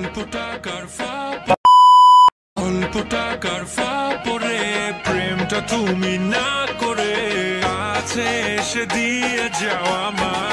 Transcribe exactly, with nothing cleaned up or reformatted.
অল্প টাকার ফাঁপ অল্প টাকার ফাঁপরে প্রেমটা তুমি না করে কাছে এসে দিয়ে যাও আমার